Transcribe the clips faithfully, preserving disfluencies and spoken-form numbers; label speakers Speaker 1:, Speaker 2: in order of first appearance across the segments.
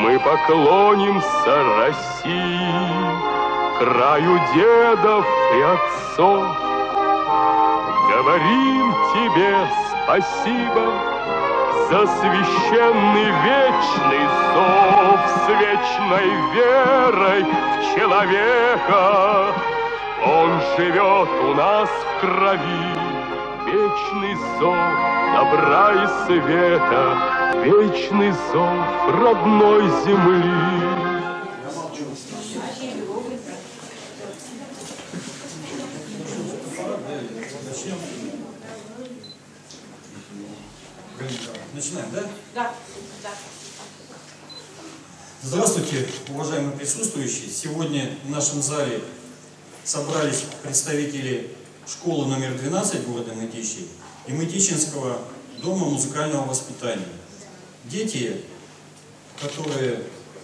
Speaker 1: Мы поклонимся России, краю дедов и отцов. Говорим тебе спасибо за священный вечный зов, с вечной верой в человека. Он живет у нас в крови, вечный зов добра и света, вечный зов родной земли.
Speaker 2: Начинаем, да?
Speaker 3: Да. Да.
Speaker 2: Здравствуйте, уважаемые присутствующие. Сегодня в нашем зале собрались представители школы номер двенадцать города Мытищи и Мытищинского дома музыкального воспитания. Дети, которые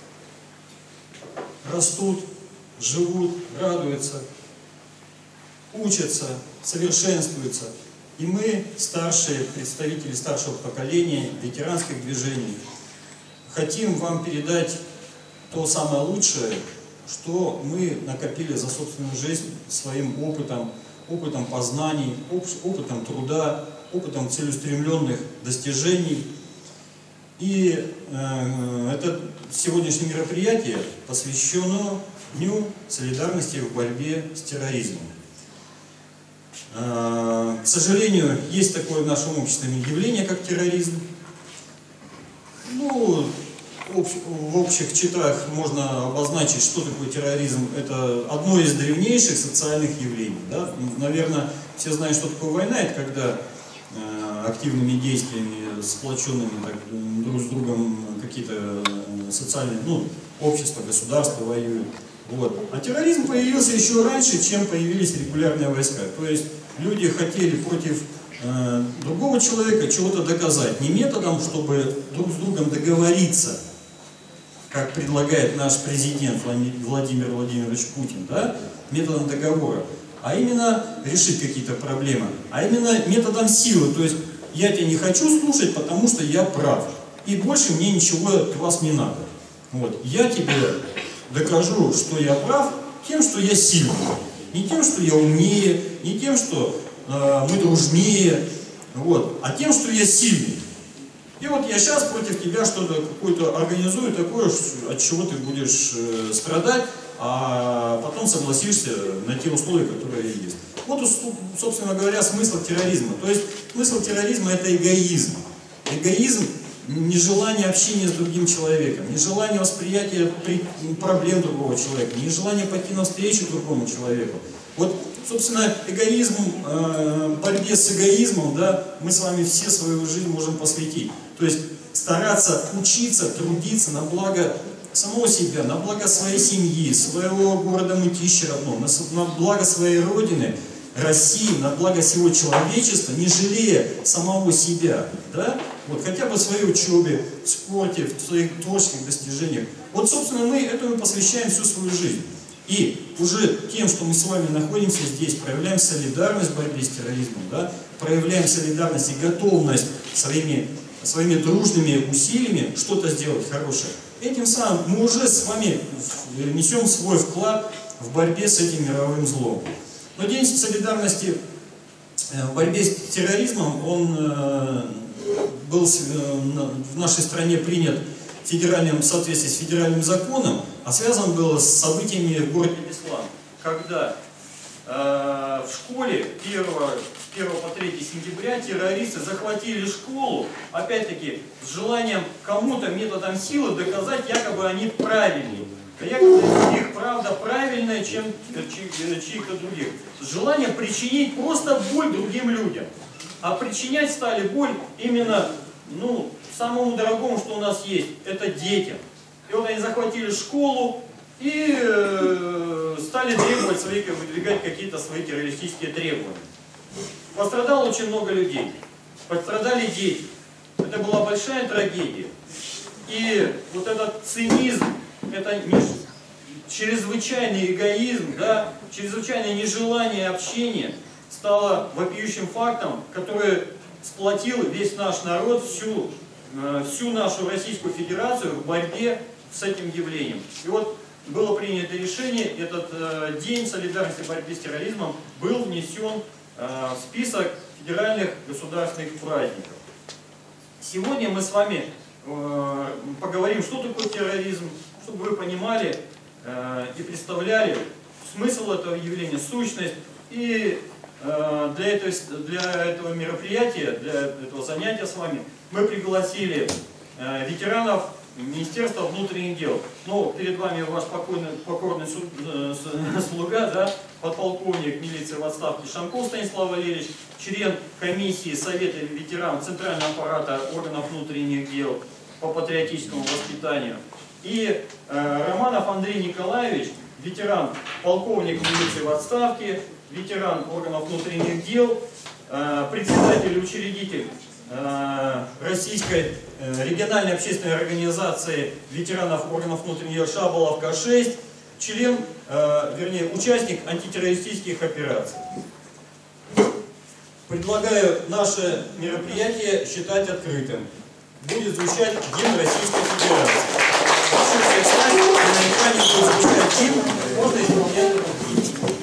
Speaker 2: растут, живут, радуются, учатся, совершенствуются. И мы, старшие представители старшего поколения, ветеранских движений, хотим вам передать то самое лучшее, что мы накопили за собственную жизнь своим опытом, опытом познаний, опытом труда, опытом целеустремленных достижений. И э, это сегодняшнее мероприятие посвящено Дню солидарности в борьбе с терроризмом. К сожалению, есть такое в нашем обществе явление, как терроризм. Ну, в общих чертах можно обозначить, что такое терроризм. Это одно из древнейших социальных явлений. Да? Наверное, все знают, что такое война. Это когда активными действиями, сплоченными так, друг с другом какие-то социальные, ну, общества, государства воюют. Вот. А терроризм появился еще раньше, чем появились регулярные войска. То есть люди хотели против э, другого человека чего-то доказать. Не методом, чтобы друг с другом договориться, как предлагает наш президент Владимир Владимирович Путин, да? Методом договора, а именно решить какие-то проблемы. А именно методом силы. То есть я тебя не хочу слушать, потому что я прав. И больше мне ничего от вас не надо. Вот. Я тебе докажу, что я прав, тем, что я сильный. Не тем, что я умнее, не тем, что э, мы дружнее, вот, а тем, что я сильный. И вот я сейчас против тебя что-то какое-то организую такое, от чего ты будешь э, страдать, а потом согласишься на те условия, которые есть. Вот, собственно говоря, смысл терроризма. То есть смысл терроризма – это эгоизм. Эгоизм – нежелание общения с другим человеком, нежелание восприятия проблем другого человека, нежелание пойти навстречу другому человеку. Вот, собственно, эгоизм, э, борьбе с эгоизмом, да, мы с вами все свою жизнь можем посвятить. То есть стараться учиться, трудиться на благо самого себя, на благо своей семьи, своего города Мытищи родного, на, на благо своей родины, России, на благо всего человечества, не жалея самого себя, да? Вот, хотя бы в своей учебе, в спорте, в своих творческих достижениях. Вот, собственно, мы этому посвящаем всю свою жизнь. И уже тем, что мы с вами находимся здесь, проявляем солидарность в борьбе с терроризмом, да? Проявляем солидарность и готовность своими, своими дружными усилиями что-то сделать хорошее. Этим самым мы уже с вами несем свой вклад в борьбе с этим мировым злом. Но День солидарности в борьбе с терроризмом, он был в нашей стране принят в федеральном, в соответствии с федеральным законом, а связан был с событиями в городе Беслан, когда э, в школе первого, с первого по третье сентября террористы захватили школу, опять-таки с желанием кому-то методом силы доказать, якобы они правильные. Якобы их правда правильная, чем чьих-то других. С желанием причинить просто боль другим людям. А причинять стали боль именно, ну, самому дорогому, что у нас есть, это детям. И вот они захватили школу и э, стали требовать свои, выдвигать какие-то свои террористические требования. Пострадало очень много людей. Пострадали дети. Это была большая трагедия. И вот этот цинизм, это чрезвычайный эгоизм, да, чрезвычайное нежелание общения стало вопиющим фактом, который сплотил весь наш народ, всю всю нашу Российскую Федерацию в борьбе с этим явлением. И вот было принято решение, этот э, День солидарности в борьбе с терроризмом был внесен э, в список федеральных государственных праздников. Сегодня мы с вами э, поговорим, что такое терроризм, чтобы вы понимали э, и представляли смысл этого явления, сущность. И э, для, этого, для этого мероприятия, для этого занятия с вами мы пригласили э, ветеранов Министерства внутренних дел. Ну, перед вами ваш покойный, покорный суд, э, слуга, да, подполковник милиции в отставке Шамков Станислав Валерьевич, член комиссии Совета ветеранов Центрального аппарата органов внутренних дел по патриотическому воспитанию. И э, Романов Андрей Николаевич, ветеран, полковник милиции в отставке, ветеран органов внутренних дел, э, председатель и учредитель э, Российской э, региональной общественной организации ветеранов органов внутренних дел Шаболовка шесть, член, э, вернее, участник антитеррористических операций. Предлагаю наше мероприятие считать открытым. Будет звучать гимн Российской Федерации. Прошу всех встать, и на экране будет звучать гимн, можно исполнять этот гимн.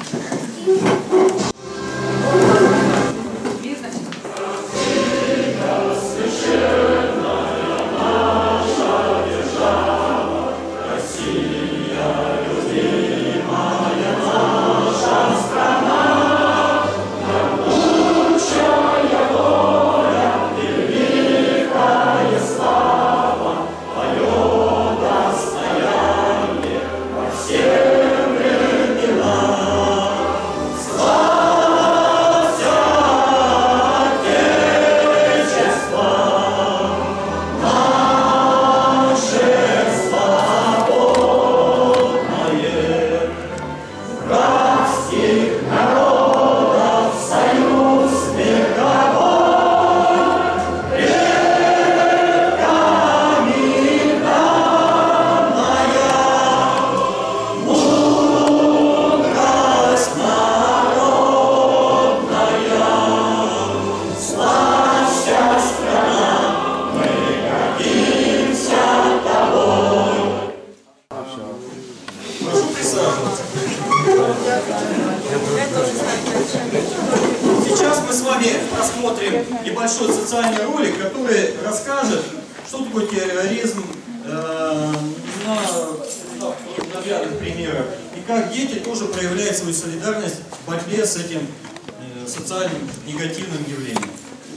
Speaker 2: Сейчас мы с вами посмотрим небольшой социальный ролик, который расскажет, что такое терроризм э, на, на наглядных примерах, и как дети тоже проявляют свою солидарность в борьбе с этим э, социальным негативным явлением.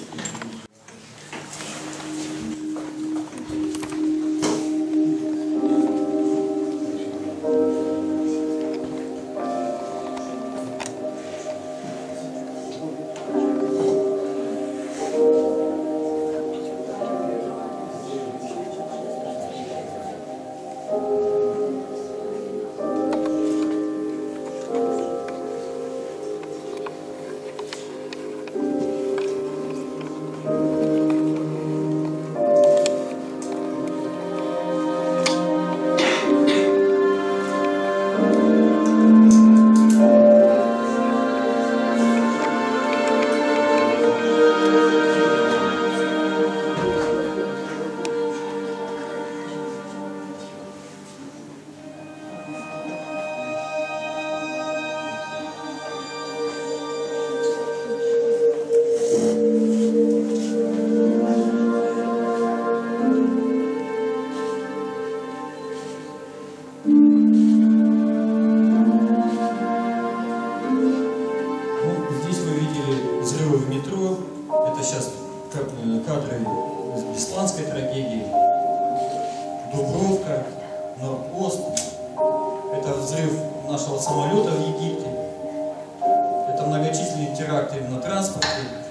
Speaker 2: Кадры из Бесланской трагедии, Дубровка, Норпост. Это взрыв нашего самолета в Египте. Это многочисленные теракты на транспорте.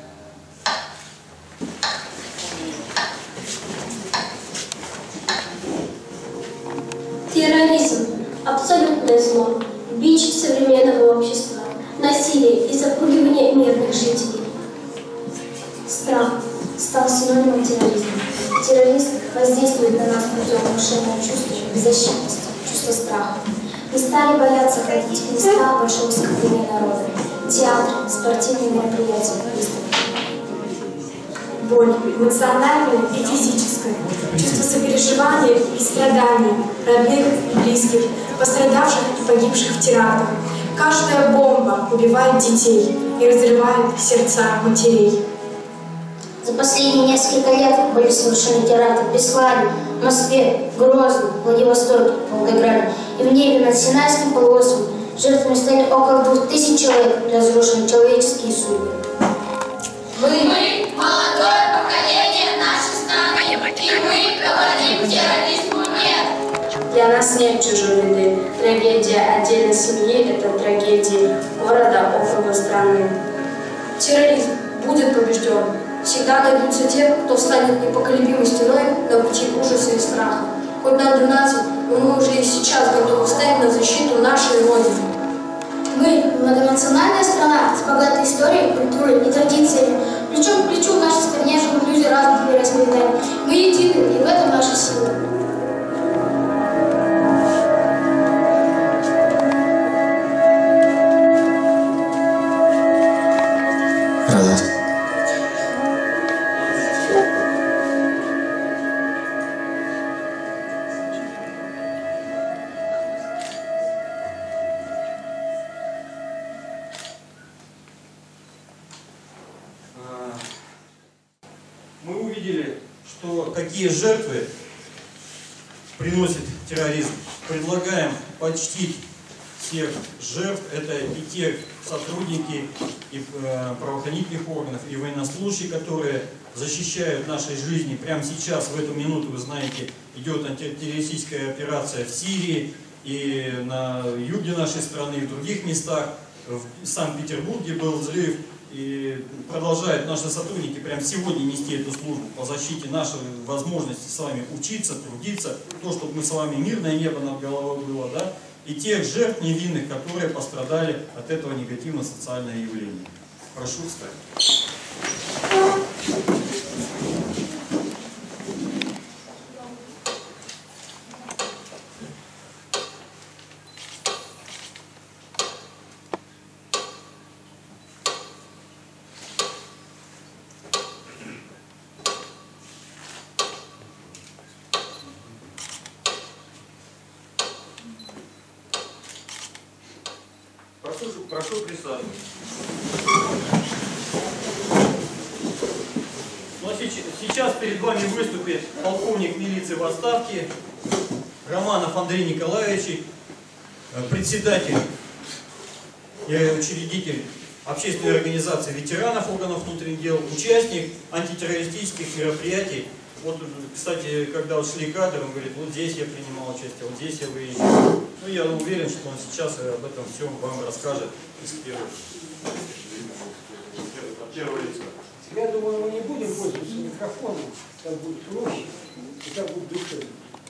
Speaker 3: Терроризм – абсолютное зло, бич современного общества, насилие и запугивание мирных жителей. Страх стал синонимом терроризма. Террорист воздействует на нас путем внушения чувства беззащитности, чувства страха. Мы стали бояться ходить в места большого скопления народа, театры, спортивные мероприятия, выставки.
Speaker 4: боль, эмоциональная и физическая, чувство сопереживания и страдания родных и близких, пострадавших и погибших в терактах. Каждая бомба убивает детей и разрывает сердца матерей.
Speaker 3: За последние несколько лет были совершены теракты в Беслане, Москве, Грозном, Владивостоке, Волгограде и в небе над Синайским полуостровом. Жертвами стали около двух тысяч человек, разрушены человеческие судьбы.
Speaker 5: Мы, мы, молодое поколение нашей страны, и мы говорим терроризму нет.
Speaker 4: Для нас нет чужой вины. Трагедия отдельной семьи – это трагедия города, около страны. Терроризм будет побежден. Всегда найдутся те, кто встанет непоколебимой стеной на пути ужаса и страха. Хоть нам двенадцать, но мы уже и сейчас готовы встать на защиту нашей Родины.
Speaker 3: Мы – многонациональная страна с богатой историей, культурой и традициями. Плечом к плечу в нашей стране живут люди разных вероисповеданий. Мы едины, и в этом наша сила.
Speaker 2: Мы увидели, что какие жертвы приносит терроризм. Предлагаем почтить всех жертв. Это и те сотрудники и правоохранительных органов, и военнослужащие, которые защищают нашей жизни. Прямо сейчас, в эту минуту, вы знаете, идет антитеррористическая операция в Сирии и на юге нашей страны, и в других местах. В Санкт-Петербурге был взрыв. И продолжают наши сотрудники прямо сегодня нести эту службу по защите нашей возможности с вами учиться, трудиться, то, чтобы мы с вами мирное небо над головой было, да, и тех жертв невинных, которые пострадали от этого негативного социального явления. Прошу встать. Прошу, прошу присаживаться. Но сейчас перед вами выступит полковник милиции в отставке Романов Андрей Николаевич, председатель и учредитель общественной организации ветеранов органов внутренних дел, участник антитеррористических мероприятий. Вот, кстати, когда вот шли кадры, он говорит, вот здесь я принимал участие, вот здесь я выезжал. Ну, я уверен, что он сейчас об этом всем вам расскажет из первых лица.
Speaker 6: Я думаю, мы не будем пользоваться микрофоном, так будет проще и так будет душевно.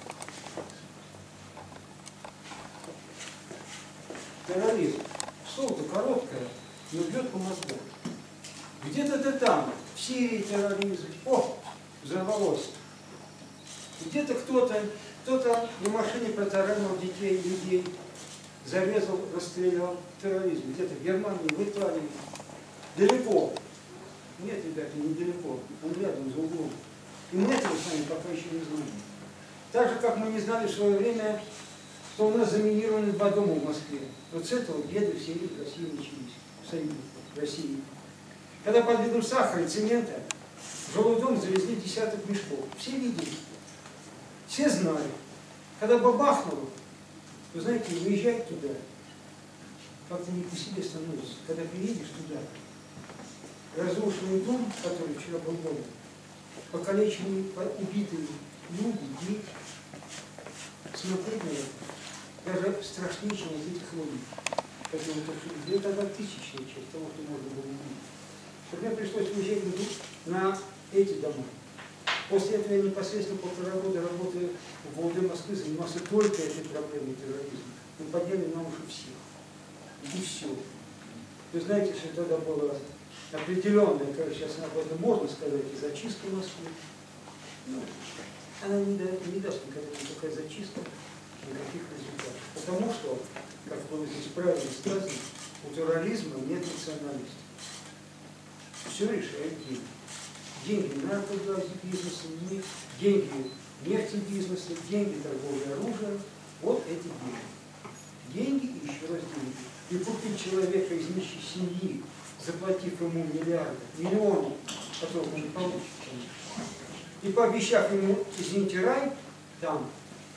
Speaker 6: Терроризм. Слово-то короткое, но бьет по мозгам. Где-то ты там, в Сирии терроризм. О, взорвалось. Где-то кто-то, кто-то на машине протаранил детей, людей, зарезал, расстрелял. Терроризм. Где-то в Германии, в Италии. Далеко. Нет, ребята, недалеко. Он рядом, за углом. И мы этого с вами пока еще не знаем. Так же, как мы не знали в свое время, что у нас заминированы два дома в Москве. Вот с этого беды все в России начались. В Союзе, в России. Когда под видом сахара и цемента в жилой дом завезли десяток мешков. Все видели. Все знали. Когда бабахнуло, вы знаете, выезжать туда как-то не по себе становится. Когда приедешь туда, разрушенный дом, который вчера был дома, покалеченные, убитые люди, дети, смотреть на это даже страшнее, чем вот этих людей. Это тогда тысячная часть того, что можно было увидеть. Так мне пришлось уезжать на эти дома. После этого я непосредственно полтора года работая в ВЛД Москвы, занимался только этой проблемой терроризма. Мы подняли на уши всех. И все. Вы знаете, что тогда было определенная, как сейчас об этом можно сказать, и зачистка Москвы. Ну, она не, да, не даст никогда никакая зачистка, никаких результатов. Потому что, как было здесь правильно сказано, у терроризма нет национальности. Все решает деньги. деньги наркобизнеса, деньги нефтебизнеса, деньги торговли оружием. Вот эти деньги. Деньги и еще раз деньги. И купить человека из нищей семьи, заплатив ему миллиарды, миллионы, которых он не получит, и пообещав ему, извините, рай, там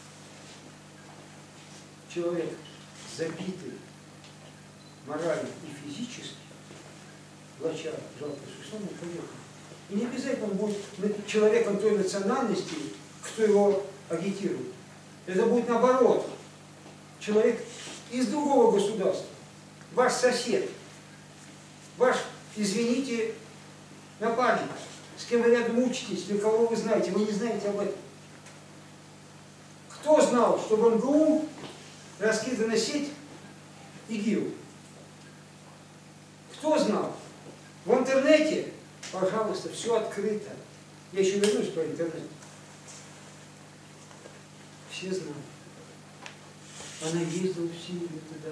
Speaker 6: человек забитый морально и физически, влача жалкое существование, поехал. И не обязательно он будет человеком той национальности, кто его агитирует. Это будет наоборот. Человек из другого государства, ваш сосед, ваш, извините, напарник, с кем вы рядом учитесь, для кого вы знаете, вы не знаете об этом. Кто знал, что в МГУ раскидана сеть ИГИЛ? Кто знал? В интернете, пожалуйста, все открыто. Я еще вернусь про интернет. Все знают. Она ездила в Сирию туда.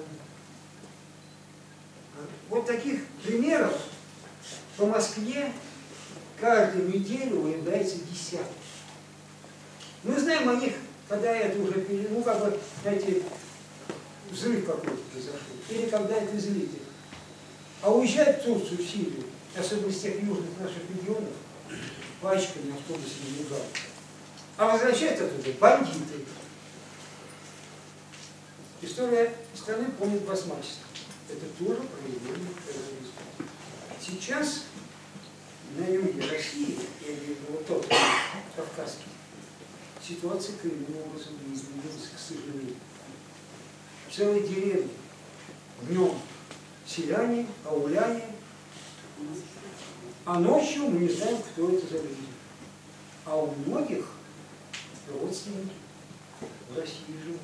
Speaker 6: Вот таких примеров по Москве каждую неделю выявляется десятки. Мы знаем о них, когда это уже, ну, как бы, знаете, взрыв какой-то произошел, или когда это излитие. А уезжать в Турцию, в Сирию, особенно из тех южных наших регионов, пачками автобусами легал. А возвращаются оттуда бандиты. История страны помнит басмачество. Это тоже проявление терроризма. Сейчас на юге России, я имею в виду вот тот кавказский, ситуация коренным образом не изменилась, к сожалению. Целые деревни днем селяне, ауляне, а ночью мы не знаем, кто это за люди. А у многих родственники в России живут.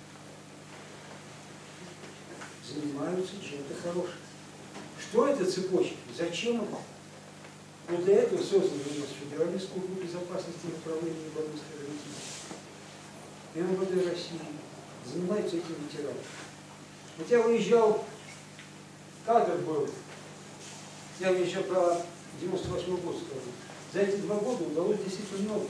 Speaker 6: Занимаются чем-то хорошим. Что это цепочка? Зачем это? Вот для этого создана у нас Федеральная служба безопасности и управления борьбы с терроризмом. эм вэ дэ России занимаются этим ветеранами. Вот я выезжал, кадр был, я еще про девяносто восьмой год скажу. За эти два года удалось действительно много.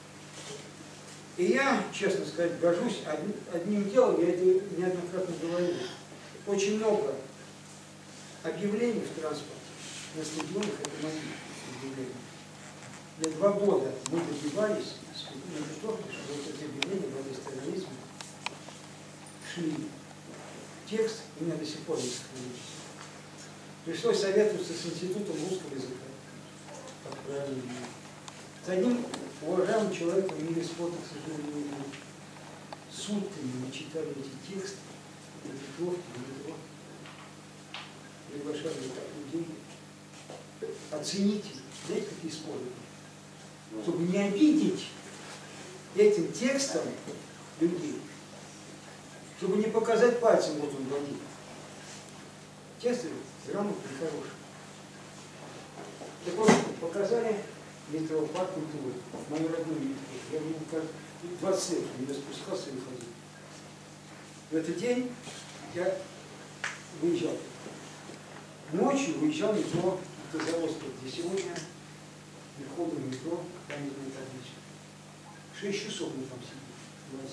Speaker 6: И я, честно сказать, горжусь одним, одним делом, я это неоднократно говорил. Очень много объявлений в транспорте, на стадионах это мои объявления. За два года мы добивались, на чтобы вот эти объявления в адрес терроризма шли. Текст у меня до сих пор не сохранился. Пришлось советоваться с Институтом русского языка. Как правильно. С одним уважаемым человеком в мире спорта, к сожалению, сутками мы читали эти тексты. Диктовки, метро, приглашали так людей. Оцените, знаете, какие споры, чтобы не обидеть этим текстом людей, чтобы не показать пальцем, вот он бандит. Тексты грамотные, хорошие. Так вот, показали метро, парк культуры, мою родную метро. Я был как двадцать лет, я спускался и выходил. В этот день я выезжал. Ночью выезжал метро в Тазоводске, где сегодня верховное метро, памятная табличка. Шесть часов мы там сидим.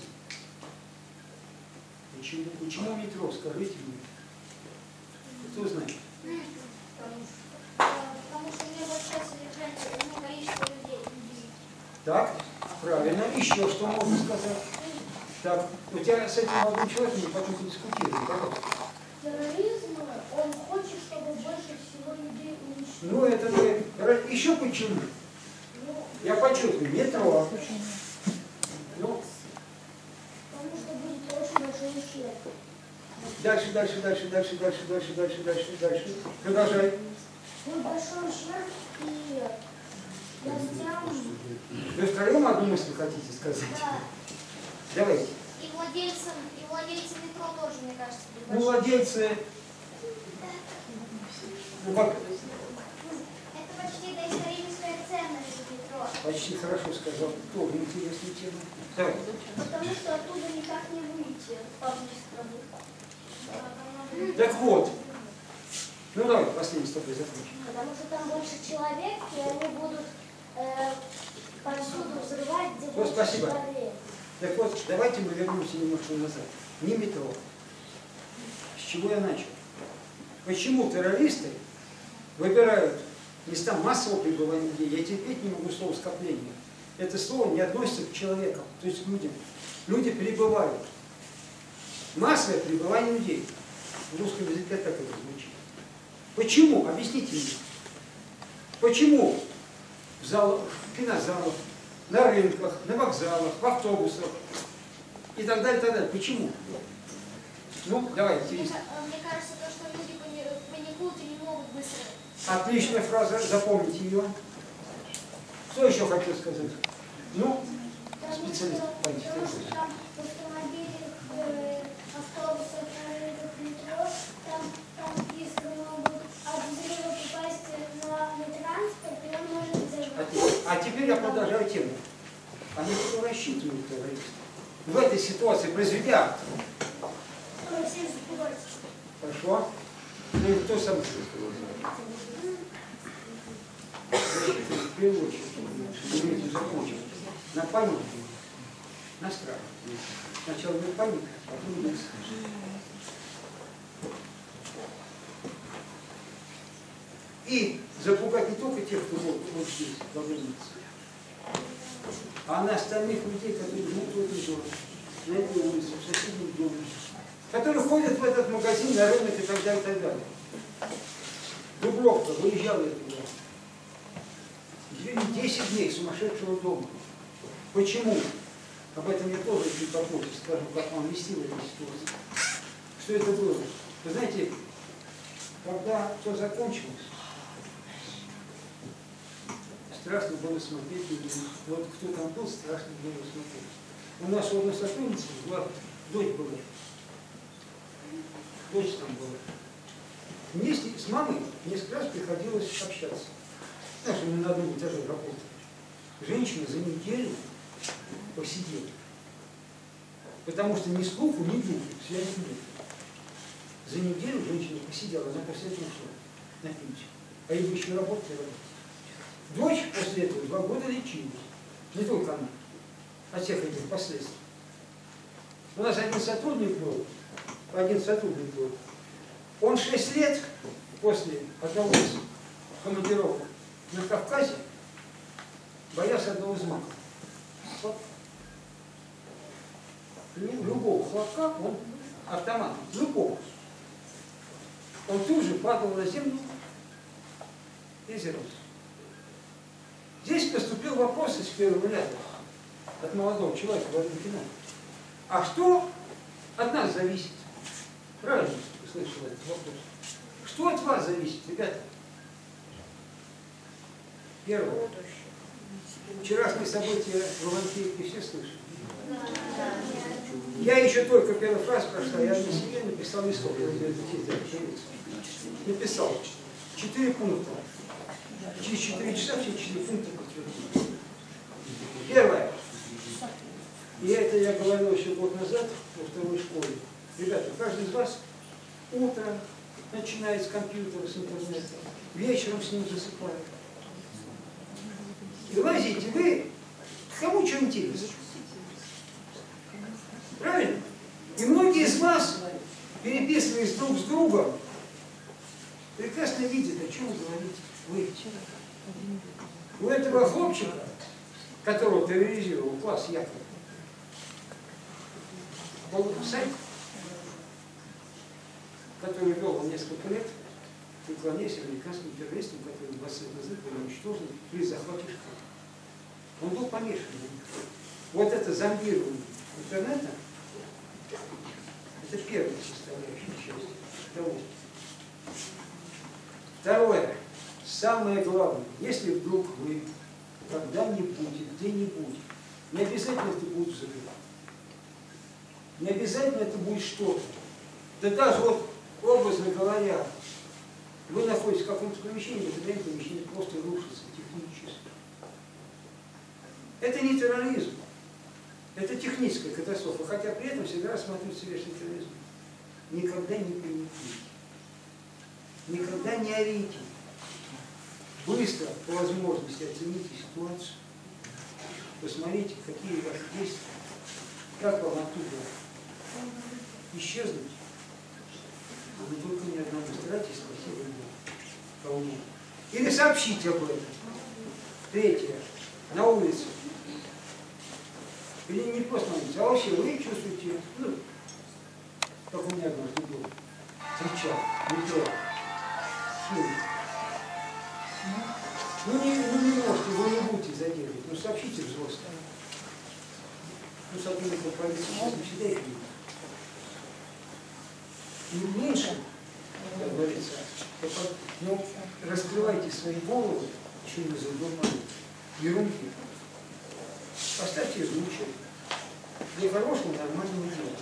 Speaker 6: Почему? Почему метро? Скажите мне. Кто знает?
Speaker 5: Потому что у него большое содержание, количество людей.
Speaker 6: Так, правильно. Еще что можно сказать? Так, у тебя с этим молодым человеком мы потом подискутируем, пожалуйста.
Speaker 5: Терроризм, он хочет, чтобы больше всего людей уничтожить.
Speaker 6: Ну, это мы... Еще почему?
Speaker 5: Ну,
Speaker 6: Я подчеркиваю, метро. Ну,
Speaker 5: потому что будет очень большой ущерб.
Speaker 6: дальше, дальше, дальше, дальше, дальше, дальше, дальше, дальше, дальше. Продолжай.
Speaker 5: Будет большой ущерб и властям.
Speaker 6: Вы втроем одну мысль хотите сказать?
Speaker 5: Да.
Speaker 6: Давайте.
Speaker 5: И владельцам, и владельцам метро тоже, мне кажется, будет
Speaker 6: Ну,
Speaker 5: большой.
Speaker 6: владельцы... Ну, как...
Speaker 5: Это почти доисторическая ценность метро.
Speaker 6: Почти хорошо сказал. Тоже интересная тема. Так.
Speaker 5: Потому что оттуда никак не выйти по страну.
Speaker 6: Так вот. Ну, давай, последний с тобой закончим.
Speaker 5: Потому что там больше человек, и они будут э, повсюду взрывать, где
Speaker 6: Ну,
Speaker 5: больше
Speaker 6: спасибо.
Speaker 5: человек.
Speaker 6: Так вот, давайте мы вернемся немножко назад. Не метро. С чего я начал? Почему террористы выбирают места массового пребывания людей? Я терпеть не могу слово скопление. Это слово не относится к человекам, то есть к людям. Люди пребывают. Массовое пребывание людей. В русском языке так это звучит. Почему? Объясните мне. Почему в, зал, в кинозалах, на рынках, на вокзалах, в автобусах и так далее, так далее. Почему? Ну, давайте.
Speaker 5: Мне, мне кажется, то, что люди паникуют и не могут быстро.
Speaker 6: Отличная фраза, запомните ее. Что еще хотел сказать? Ну, специалист.
Speaker 5: Потому что там в автомобилях, э, автобусах, на рынках, метро, там, там искры могут от взрыва попасть на, на транспорт, и он может взорваться.
Speaker 6: А, а теперь я продолжаю тему. Они что рассчитывают террористы? В этой ситуации произведя. Хорошо. Ну и кто сам в первую очередь, умеете закончить на панику, на страх. Сначала на панику, а потом на страх. И запугать не только тех, кто вот, вот здесь, во границе, а на остальных людей, которые живут в этом доме, на этой улице, в соседнем доме, которые ходят в этот магазин, на рынок и так далее, и так далее. Дубровка, выезжал я туда. десять дней сумасшедшего дома. Почему? Об этом я тоже чуть попозже скажу, как он вести в этой ситуации. Что это было? Вы знаете, когда все закончилось, страшно было смотреть. Вот кто там был, страшно было смотреть. У нас у одной сотрудницы была дочь была. Дочь там была. Вместе с мамой несколько раз приходилось общаться. Знаешь, мы на одном этаже работали. Женщина за неделю посидела. Потому что ни слуху, ни духу, связи нет. За неделю женщина посидела, она после этого ушла на пенсию. А ей еще работать и работать. Дочь после этого два года лечилась. Не только она. От всех этих последствий. У нас один сотрудник был, один сотрудник был. Он шесть лет после одного из командировок на Кавказе боялся одного из маков. Вот. Любого хлопка, он автомат, любого. Он тут же падал на землю и взорвался. Здесь поступил вопрос из первого ряда от молодого человека в этом кино. А что от нас зависит? Правильно услышал этот вопрос. Что от вас зависит, ребята? Первое. Вчерашние события в Ивантеевке все слышали? Я еще только первый раз прошла, я на себе написал листок, написал четыре пункта. Через четыре часа все четыре пункта подтвердили. Первое. И это я говорил еще год назад во второй школе. Ребята, каждый из вас утром начинает с компьютера, с интернета, вечером с ним засыпает. И лазите вы, кому что интересно. Правильно? И многие из вас, переписываясь друг с другом, прекрасно видят, о чем вы говорите. Вы. У этого хлопчика, которого терроризировал класс Яков, был сайт, который вел несколько лет, уклоняясь американским террористам, которые двадцать лет назад были уничтожены при захвате школы. Он был помешан. Вот это зомбирование интернета, это первая составляющая часть того. Второе. Самое главное, если вдруг вы когда-нибудь, где-нибудь, не обязательно это будет взрыв. Не обязательно это будет что-то. Да даже вот, образно говоря, вы находитесь в каком-то помещении, в это время помещение просто рушится технически. Это не терроризм. Это техническая катастрофа. Хотя при этом всегда рассматривается версия терроризма. Никогда не паникуйте. Никогда не орите. быстро, по возможности оцените ситуацию, посмотрите, какие ваши действия, как вам оттуда исчезнуть, но только ни одного старайтесь спасибо кому. Или сообщите об этом. Третье. На улице. Или не просто на улице, а вообще вы чувствуете, ну, как у меня однажды было, кричал, метро, ну не, ну не можете, вы не будете задерживать, ну сообщите взрослым. Ну, сотрудникам полиции сейчас не всегда их видно. И меньше, как говорится, ну, раскрывайте свои головы, еще не задумали, ерунки. Поставьте звучок для хорошего нормального дела.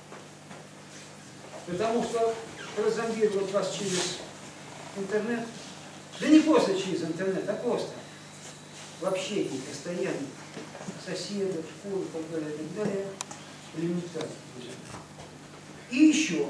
Speaker 6: Потому что прозомбировать вас через интернет, да не просто через интернет, а просто в общении постоянно, соседов, школы и так далее, и так далее, элементарно. И еще,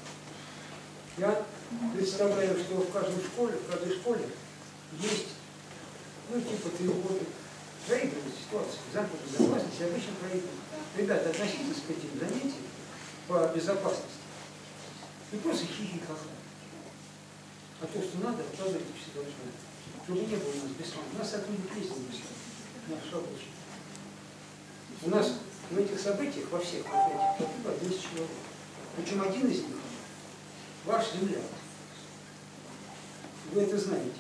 Speaker 6: я представляю, что в каждой школе, в каждой школе есть, ну, типа тревоги, проигрывать ситуацию, закон безопасности обычно проигрывают. Ребята, относитесь к этим занятиям по безопасности. Не просто хихи-ха-ха. А то, что надо, откладывайте все должны. Чтобы не было у нас беслан. У нас сотрудник есть не беслан. Наш рабочий. У нас в этих событиях, во всех вот этих, погибло десять человек. Причем один из них ваш земляк. Вы это знаете.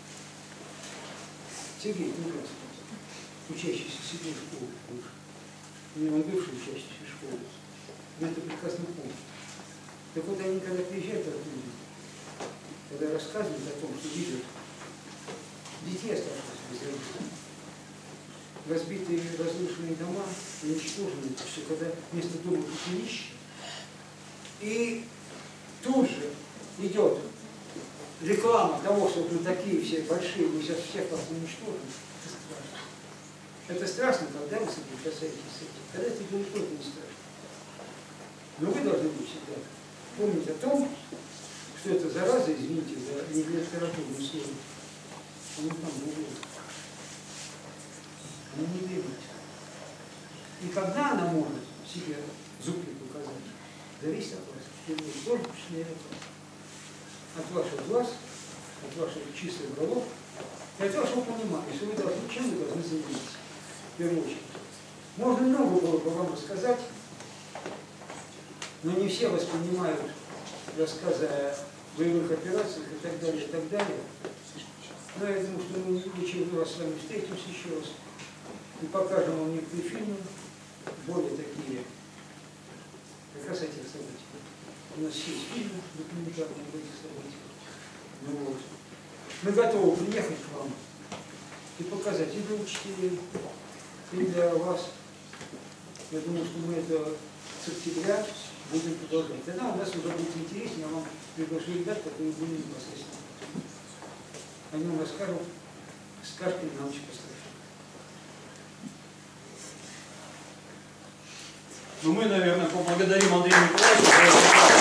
Speaker 6: Сергей Тимиров, учащийся седьмой школы, он бывший учащийся школы. Я это прекрасно помню. Так вот они, когда приезжают оттуда, когда рассказывают о том, что видят детей, оставшихся без родителей, разбитые, разрушенные дома, уничтоженные, все, когда вместо дома пепелище, и тут же идет реклама того, что вот мы такие все большие, мы сейчас всех вас уничтожим. Это страшно. Это страшно, когда вы соприкасаетесь с этим. Когда это будет только не страшно. Но вы должны быть всегда помнить о том, что это зараза, извините, за нелитературное слово. Оно там будет. Оно не двигается. И когда она может себе зубки показать, зависит от вас. В том числе от ваших глаз, от ваших чистых голов и от вашего понимания, что вы должны, чем вы должны заниматься. В первую очередь. Можно много было бы вам рассказать, но не все воспринимают рассказы о боевых операциях и так далее, и так далее. Но я думаю, что мы в очередной раз с вами встретимся еще раз и покажем вам некоторые фильмы, более такие, как раз этих событий. У нас есть фильмы документальные об этих событиях. Ну вот. Мы готовы приехать к вам и показать и для учителей, и для вас. Я думаю, что мы это с октября будем продолжать. Тогда у нас уже будет интереснее, я вам приглашу ребят, которые были непосредственно. Они вам расскажут сказки на ночь постарше.
Speaker 2: Ну, мы, наверное, поблагодарим Андрея Николаевича за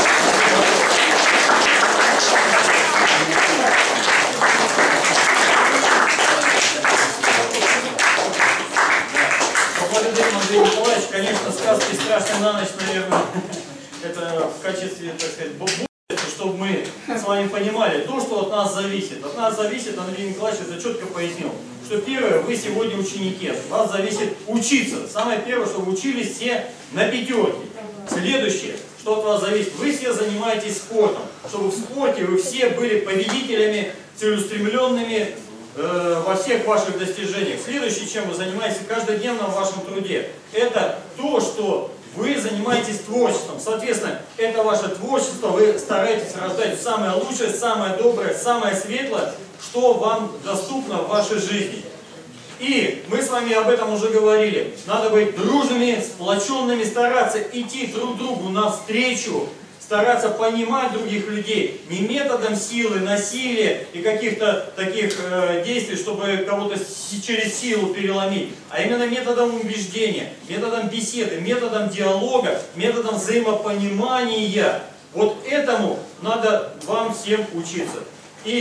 Speaker 2: Поблагодарим Андрея Николаевича. Конечно, сказки «Страшные на ночь», наверное, это в качестве, так сказать, чтобы мы с вами понимали то, что от нас зависит. От нас зависит, Андрей Николаевич это четко пояснил, что первое, вы сегодня ученики, от вас зависит учиться. Самое первое, чтобы вы учились все на пятерке. Следующее, что от вас зависит, вы все занимаетесь спортом, чтобы в спорте вы все были победителями, целеустремленными э, во всех ваших достижениях. Следующее, чем вы занимаетесь каждодневно в вашем труде, это то, что вы занимаетесь творчеством. Соответственно, это ваше творчество, вы стараетесь рождать самое лучшее, самое доброе, самое светлое, что вам доступно в вашей жизни. И мы с вами об этом уже говорили. Надо быть дружными, сплоченными, стараться идти друг другу навстречу, стараться понимать других людей не методом силы, насилия и каких-то таких э, действий, чтобы кого-то через силу переломить, а именно методом убеждения, методом беседы, методом диалога, методом взаимопонимания. Вот этому надо вам всем учиться. И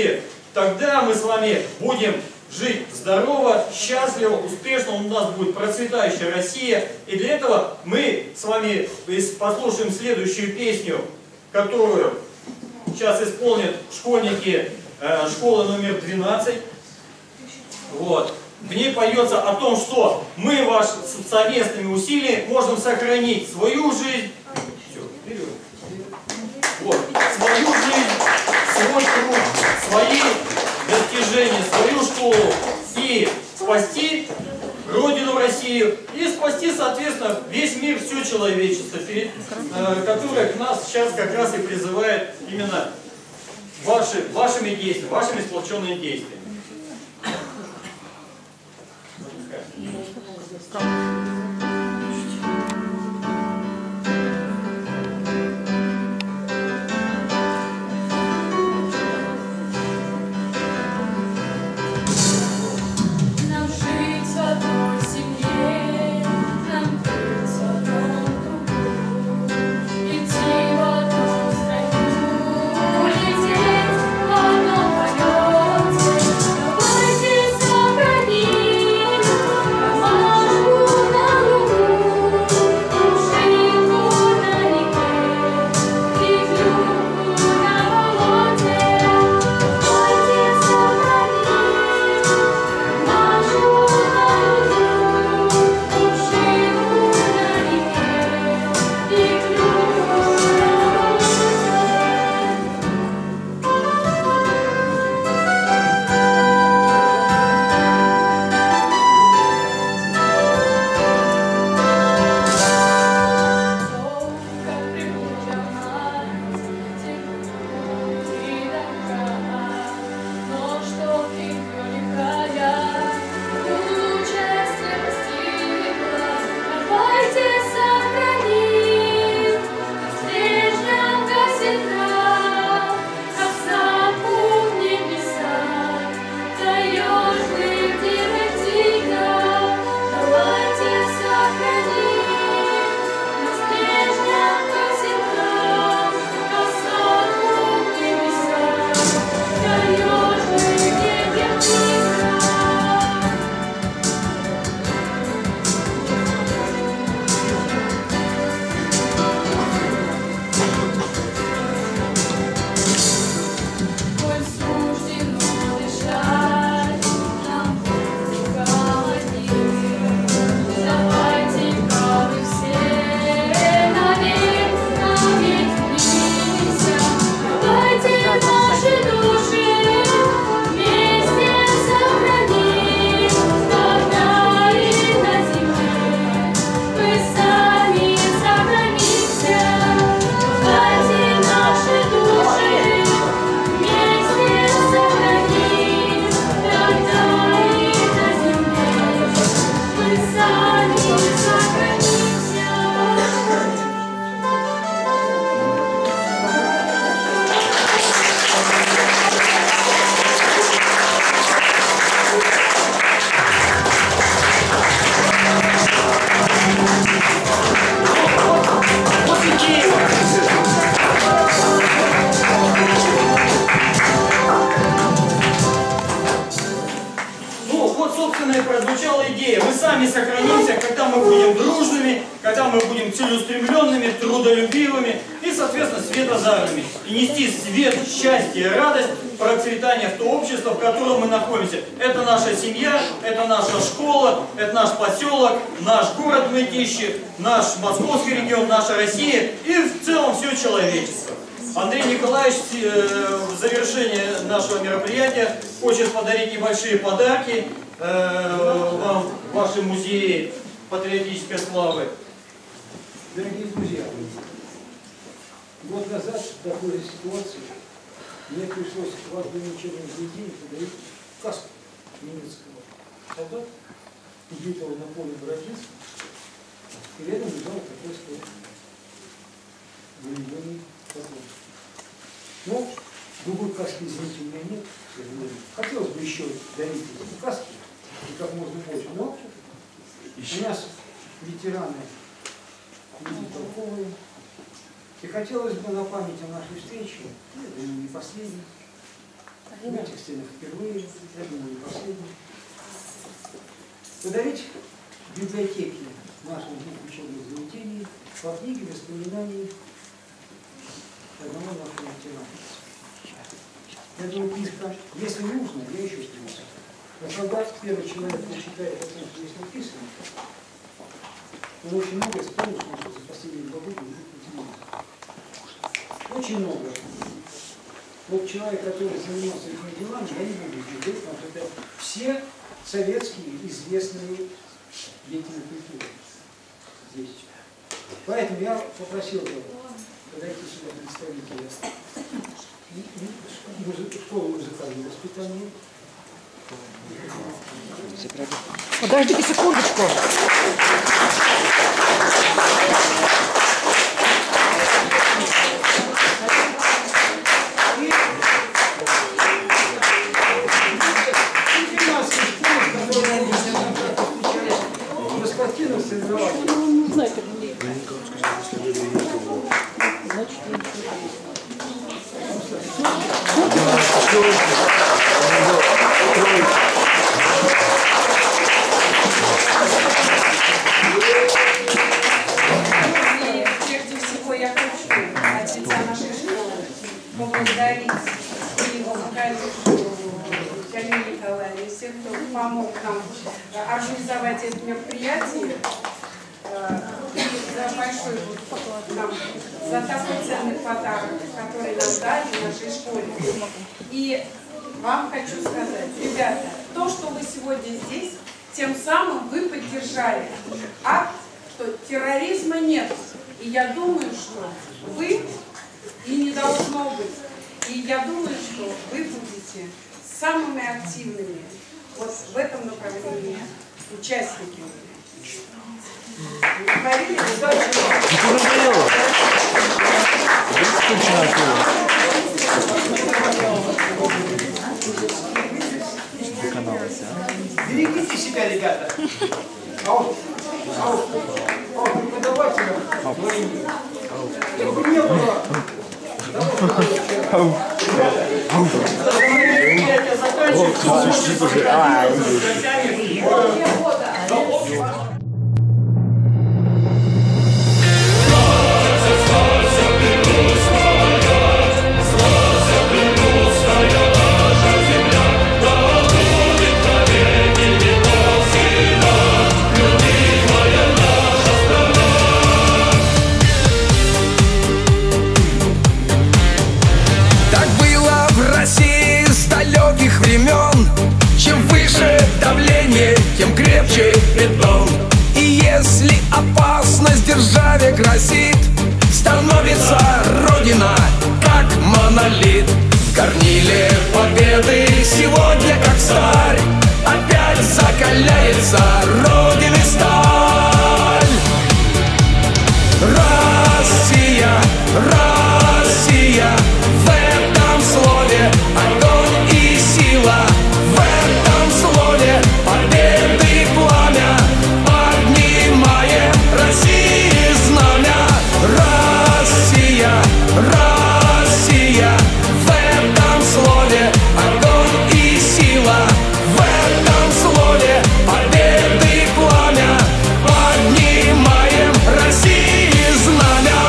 Speaker 2: тогда мы с вами будем жить здорово, счастливо, успешно, у нас будет процветающая Россия. И для этого мы с вами послушаем следующую песню, которую сейчас исполнят школьники э, школы номер двенадцать. Вот. В ней поется о том, что мы ваш, совместными усилиями можем сохранить свою жизнь, все, вперед. Вот. Свою жизнь, свой труд, свои достижения, свою школу и спасти Родину Россию и спасти, соответственно, весь мир, все человечество, перед, э, которое нас сейчас как раз и призывает именно ваши, вашими действиями, вашими сплоченными действиями. Прозвучала идея. Мы сами сохранимся, когда мы будем дружными, когда мы будем целеустремленными, трудолюбивыми и, соответственно, светозарными. И нести свет, счастье и радость, процветание в то общество, в котором мы находимся. Это наша семья, это наша школа, это наш поселок, наш город Мытищи, наш московский регион, наша Россия и в целом все человечество. Андрей Николаевич в завершение нашего мероприятия хочет подарить небольшие подарки вам, ваши музеи патриотической славы.
Speaker 6: Дорогие друзья, год назад в такой же ситуации мне пришлось в одном учебном заведении подарить каску немецкого солдата, убитого на поле Бородинска, и рядом лежал такой стол. Военный поклон. Но другой каски, извините, у меня нет, к сожалению. Хотелось бы еще дарить эти каски, и как можно больше. Но у нас ветераны люди толковые. И хотелось бы на память о нашей встрече, это не последней, в этих стенах впервые, я думаю, не последний. Подарить библиотеке наших двух учебных заведений по книге воспоминаний одного нашего ветерана. Я думаю, книжка, если нужно, я еще принесу. Но когда первый человек прочитает о том, что здесь написано, он очень много вспомнит, что за последние два года очень много. Вот человек, который занимался этими делами, я не буду говорить, потому что это все советские известные деятели культуры здесь. Поэтому я попросил бы подойти сюда представителя школы музыкального воспитания.
Speaker 7: Подождите секундочку.
Speaker 8: Прежде всего я хочу от лица нашей школы поблагодарить и музыкальную школу Галину Николаевну, и всех, кто помог нам организовать это мероприятие, и за большой нам, за такой ценный подарок, который нам дали в нашей школе. И вам хочу сказать, ребята, то, что вы сегодня здесь, тем самым вы поддержали акт, что терроризма нет. И я думаю, что вы, и не должно быть, и я думаю, что вы будете самыми активными вот в этом направлении участниками. Говорили,
Speaker 6: берегите себя, ребята. Ау, ау, ау, преподавателям своим. Чтобы не было.
Speaker 9: Чем выше давление, тем крепче бетон. И если опасность державе грозит, становится Родина как монолит. В горниле победы сегодня как сталь опять закаляется Родины сталь. Россия, Россия, в этом слове огонь и сила. В этом слове победы пламя, поднимаем России знамя. Россия, Россия, в этом слове огонь и сила. В этом слове победы пламя, поднимаем России знамя.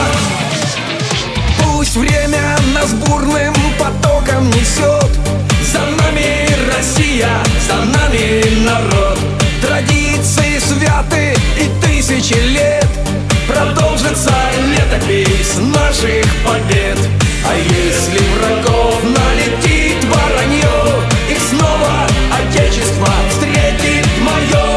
Speaker 9: Пусть время нас бурным потоком несет, за нами Россия, за нами народ. Традиции святы и тысячи лет, продолжится летопись наших побед. А если врагов налетит воронье, их снова Отечество встретит мое.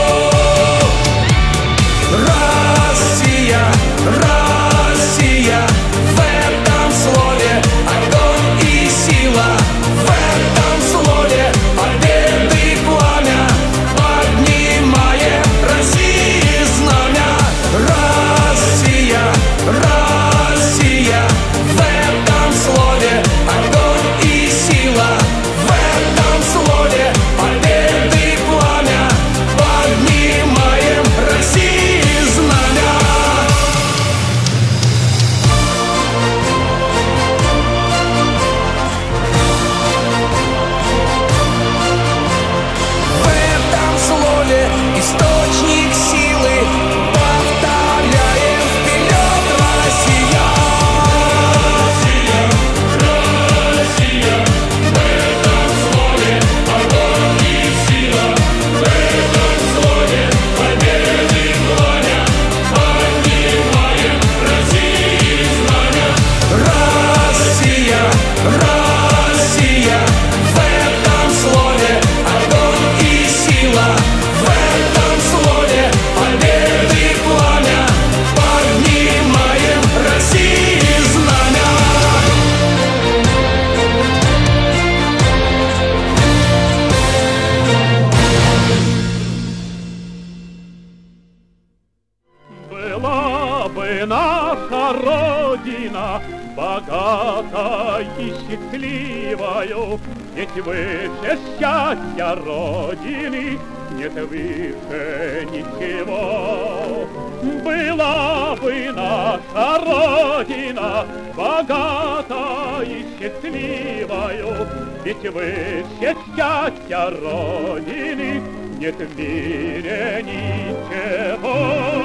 Speaker 9: Россия, Россия, в этом слове огонь и сила. В этом слове победы пламя, поднимаем России знамя. Россия, Россия, в этом слове
Speaker 1: бы наша Родина богата и счастливою, ведь выше счастья Родины нет выше ничего. Была бы наша Родина богата и счастливою, ведь выше счастья Родины нет в мире ничего.